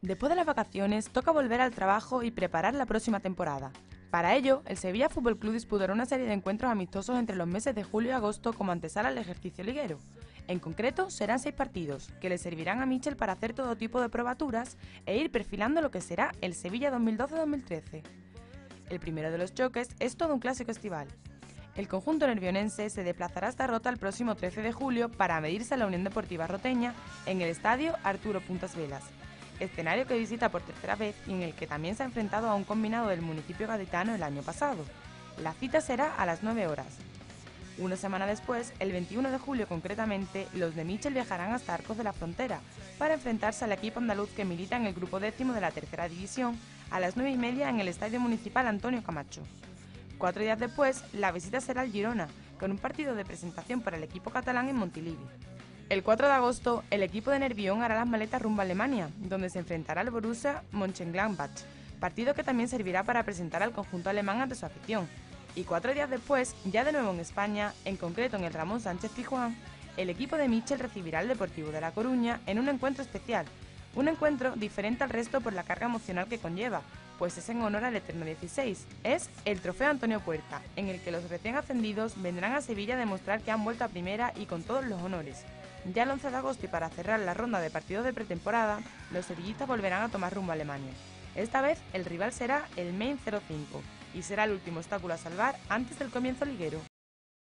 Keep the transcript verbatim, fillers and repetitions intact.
Después de las vacaciones, toca volver al trabajo y preparar la próxima temporada. Para ello, el Sevilla Fútbol Club disputará una serie de encuentros amistosos entre los meses de julio y agosto como antesala al ejercicio liguero. En concreto, serán seis partidos, que le servirán a Michel para hacer todo tipo de probaturas e ir perfilando lo que será el Sevilla dos mil doce dos mil trece. El primero de los choques es todo un clásico estival. El conjunto nervionense se desplazará hasta Rota el próximo trece de julio para medirse a la Unión Deportiva Roteña en el estadio Arturo Puntas Velas, escenario que visita por tercera vez y en el que también se ha enfrentado a un combinado del municipio gaditano el año pasado. La cita será a las nueve horas. Una semana después, el veintiuno de julio concretamente, los de Michel viajarán hasta Arcos de la Frontera para enfrentarse al equipo andaluz que milita en el grupo décimo de la tercera división a las nueve y media en el Estadio Municipal Antonio Camacho. Cuatro días después, la visita será al Girona, con un partido de presentación para el equipo catalán en Montilivi. El cuatro de agosto, el equipo de Nervión hará las maletas rumbo a Alemania, donde se enfrentará al Borussia Mönchengladbach, partido que también servirá para presentar al conjunto alemán ante su afición. Y cuatro días después, ya de nuevo en España, en concreto en el Ramón Sánchez Pizjuán, el equipo de Michel recibirá al Deportivo de La Coruña en un encuentro especial, un encuentro diferente al resto por la carga emocional que conlleva, pues es en honor al Eterno dieciséis, es el Trofeo Antonio Puerta, en el que los recién ascendidos vendrán a Sevilla a demostrar que han vuelto a primera y con todos los honores. Ya el once de agosto y para cerrar la ronda de partidos de pretemporada, los sevillistas volverán a tomar rumbo a Alemania. Esta vez el rival será el Mainz cero cinco y será el último obstáculo a salvar antes del comienzo liguero.